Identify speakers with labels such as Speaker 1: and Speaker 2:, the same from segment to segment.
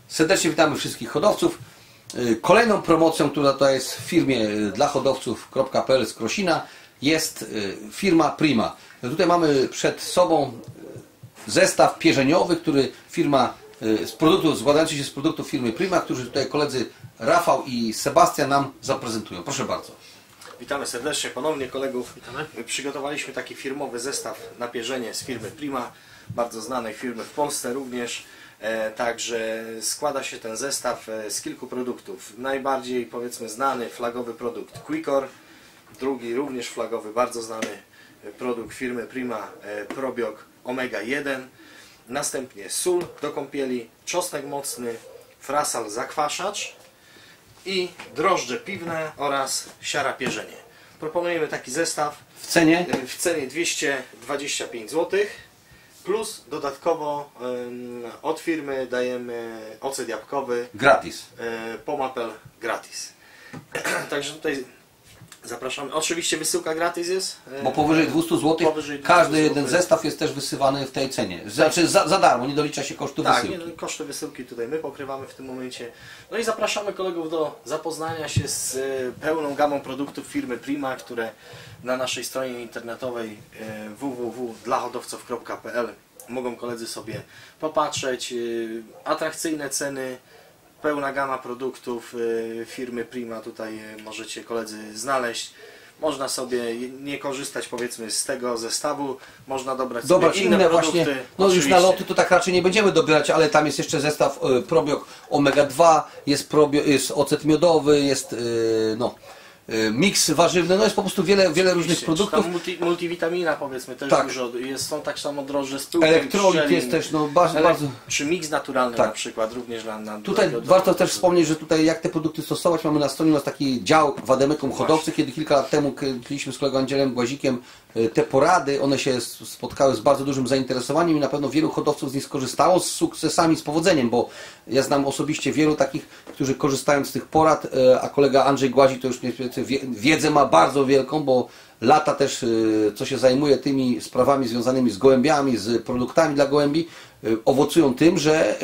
Speaker 1: Serdecznie witamy wszystkich hodowców. Kolejną promocją, która to jest w firmie dla hodowców.pl z Krosina, jest firma Prima. Tutaj mamy przed sobą zestaw pierzeniowy, który firma składający się z produktów firmy Prima, którzy tutaj koledzy Rafał i Sebastian nam zaprezentują. Proszę bardzo.
Speaker 2: Witamy serdecznie ponownie kolegów. Witamy. Przygotowaliśmy taki firmowy zestaw na pierzenie z firmy Prima, bardzo znanej firmy w Polsce również. Także składa się ten zestaw z kilku produktów. Najbardziej, powiedzmy, znany, flagowy produkt Quicor, drugi również flagowy, bardzo znany produkt firmy Prima, Probiok Omega 1, następnie sól do kąpieli, czosnek mocny, frasal zakwaszacz i drożdże piwne oraz siara pierzenie. Proponujemy taki zestaw
Speaker 1: w cenie
Speaker 2: 225 zł. Plus dodatkowo od firmy dajemy ocet jabłkowy
Speaker 1: gratis.
Speaker 2: Pomapel gratis. Także tutaj zapraszamy. Oczywiście wysyłka gratis jest.
Speaker 1: Bo powyżej 200 zł każdy jeden zestaw jest też wysyłany w tej cenie. Znaczy za darmo, nie dolicza się kosztu wysyłki.
Speaker 2: Tak, koszty wysyłki tutaj my pokrywamy w tym momencie. No i zapraszamy kolegów do zapoznania się z pełną gamą produktów firmy Prima, które na naszej stronie internetowej www.dlahodowców.pl mogą koledzy sobie popatrzeć. Atrakcyjne ceny, pełna gama produktów firmy Prima tutaj możecie koledzy znaleźć. Można sobie nie korzystać, powiedzmy, z tego zestawu, można dobrać inne produkty.
Speaker 1: Właśnie, no już na loty to tak raczej nie będziemy dobierać, ale tam jest jeszcze zestaw Probiok Omega 2, jest ocet miodowy, jest miks warzywny, no jest po prostu wiele różnych produktów.
Speaker 2: Tam multivitamina, powiedzmy, też
Speaker 1: tak.
Speaker 2: dużo, są tak samo drożdże z pyłkiem,
Speaker 1: elektrolit jest też, no bardzo...
Speaker 2: Czy miks naturalny na przykład, również na
Speaker 1: tutaj warto też wspomnieć, że tutaj jak te produkty stosować, mamy na stronie taki dział Wademekum hodowcy, kiedy kilka lat temu kręciliśmy z kolegą Andrzejem Głazikiem te porady, one się spotkały z bardzo dużym zainteresowaniem i na pewno wielu hodowców z nich skorzystało z sukcesami, z powodzeniem, bo ja znam osobiście wielu takich, którzy korzystają z tych porad, a kolega Andrzej Głazik to już wiedzę ma bardzo wielką, bo lata też, co się zajmuje tymi sprawami związanymi z gołębiami, z produktami dla gołębi, owocują tym, że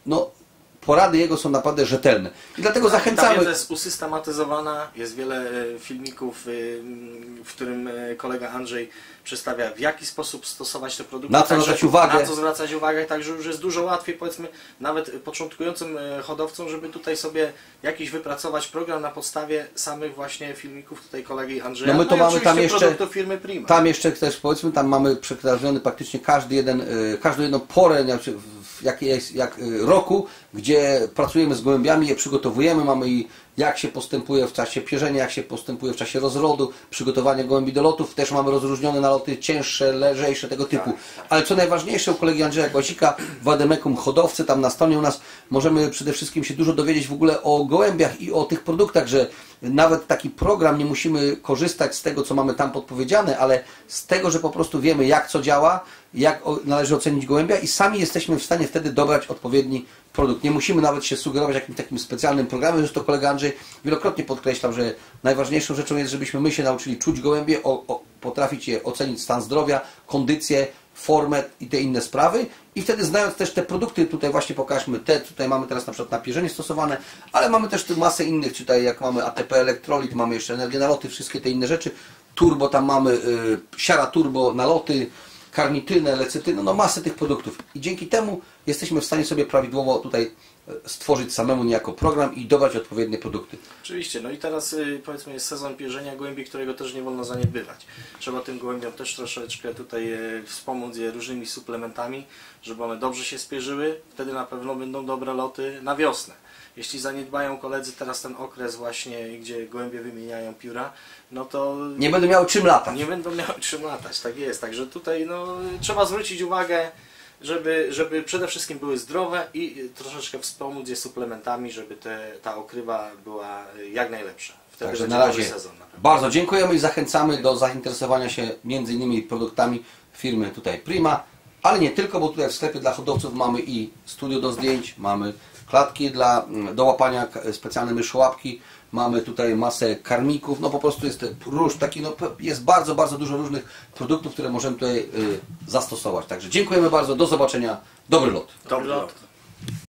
Speaker 1: porady jego są naprawdę rzetelne. I dlatego zachęcamy.
Speaker 2: Ta wiedza jest usystematyzowana, jest wiele filmików, w którym kolega Andrzej przedstawia, w jaki sposób stosować te produkty.
Speaker 1: Na co zwracać uwagę.
Speaker 2: Na co zwracać uwagę, także już jest dużo łatwiej, powiedzmy, nawet początkującym hodowcom, żeby tutaj sobie jakiś wypracować program na podstawie samych właśnie filmików tutaj kolegi Andrzeja.
Speaker 1: No my to mamy tam jeszcze
Speaker 2: firmy Prima.
Speaker 1: Tam jeszcze też, powiedzmy, tam mamy przetrawiony praktycznie każdą jedną porę, jak roku, gdzie pracujemy z gołębiami, je przygotowujemy, mamy i jak się postępuje w czasie pierzenia, jak się postępuje w czasie rozrodu, przygotowanie gołębi do lotów, też mamy rozróżnione na loty cięższe, lżejsze, tego typu. Tak. Ale co najważniejsze, u kolegi Andrzeja Głazika, Wademekum hodowcy, tam na stronie u nas możemy przede wszystkim się dużo dowiedzieć w ogóle o gołębiach i o tych produktach, że nawet taki program nie musimy korzystać z tego, co mamy tam podpowiedziane, ale z tego, że po prostu wiemy, jak co działa, jak należy ocenić gołębia i sami jesteśmy w stanie wtedy dobrać odpowiedni produkt. Nie musimy nawet się sugerować jakimś takim specjalnym programem, zresztą kolega Andrzej wielokrotnie podkreślał, że najważniejszą rzeczą jest, żebyśmy my się nauczyli czuć gołębie, potrafić je ocenić stan zdrowia, kondycję, formę i te inne sprawy i wtedy znając też te produkty, tutaj właśnie pokażmy, tutaj mamy teraz na przykład na pierzenie stosowane, ale mamy też tu masę innych, tutaj jak mamy ATP elektrolit, mamy jeszcze energię na loty, wszystkie te inne rzeczy, turbo tam mamy, siara turbo na loty, karnitynę, lecytynę, no masę tych produktów i dzięki temu jesteśmy w stanie sobie prawidłowo tutaj stworzyć samemu niejako program i dobrać odpowiednie produkty.
Speaker 2: Oczywiście, no i teraz powiedzmy jest sezon pierzenia gołębi, którego też nie wolno zaniedbywać. Trzeba tym gołębiom też troszeczkę tutaj wspomóc je różnymi suplementami, żeby one dobrze się spierzyły, wtedy na pewno będą dobre loty na wiosnę. Jeśli zaniedbają koledzy teraz ten okres właśnie, gdzie gołębie wymieniają pióra, no to...
Speaker 1: Nie będą miały czym latać.
Speaker 2: Nie będą miały czym latać, tak jest. Także tutaj trzeba zwrócić uwagę, żeby przede wszystkim były zdrowe i troszeczkę wspomóc je suplementami, żeby ta okrywa była jak najlepsza. Wtedy
Speaker 1: Także
Speaker 2: będzie
Speaker 1: na razie
Speaker 2: sezon.
Speaker 1: bardzo dziękujemy i zachęcamy do zainteresowania się między innymi produktami firmy tutaj Prima, ale nie tylko, bo tutaj w sklepie dla hodowców mamy i studio do zdjęć, mamy klatki do łapania, specjalne myszołapki, mamy tutaj masę karmików, no po prostu jest jest bardzo dużo różnych produktów, które możemy tutaj zastosować. Także dziękujemy bardzo, do zobaczenia, dobry lot.
Speaker 2: Dobry lot.